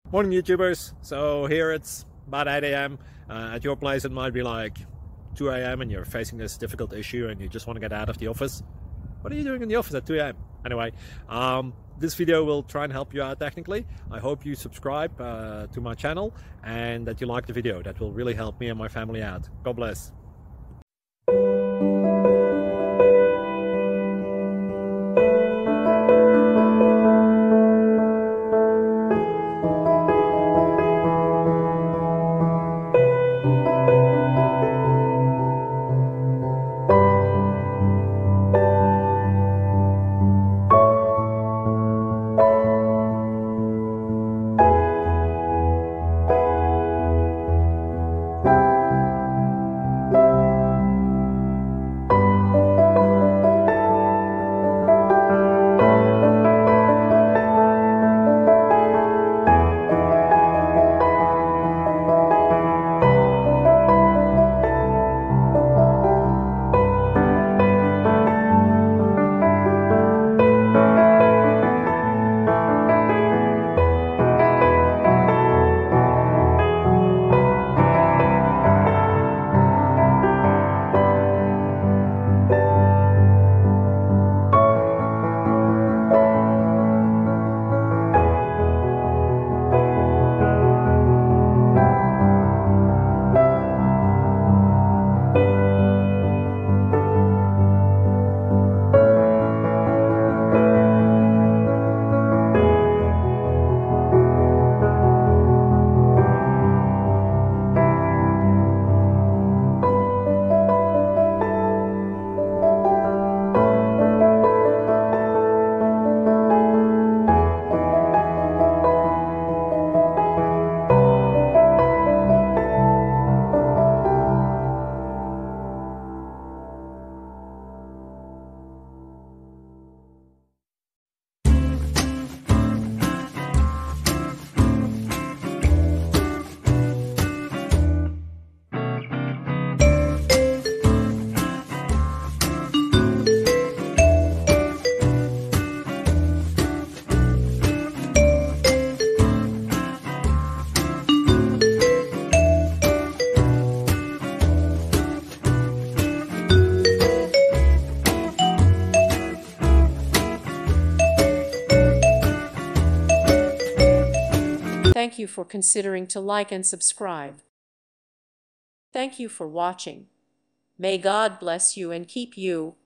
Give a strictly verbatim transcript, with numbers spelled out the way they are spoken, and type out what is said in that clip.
Morning YouTubers. So here it's about eight A M Uh, at your place it might be like two A M and you're facing this difficult issue and you just want to get out of the office. What are you doing in the office at two A M? Anyway, um, this video will try and help you out technically. I hope you subscribe uh, to my channel and that you like the video. That will really help me and my family out. God bless. Thank you for considering to like and subscribe. Thank you for watching. May God bless you and keep you.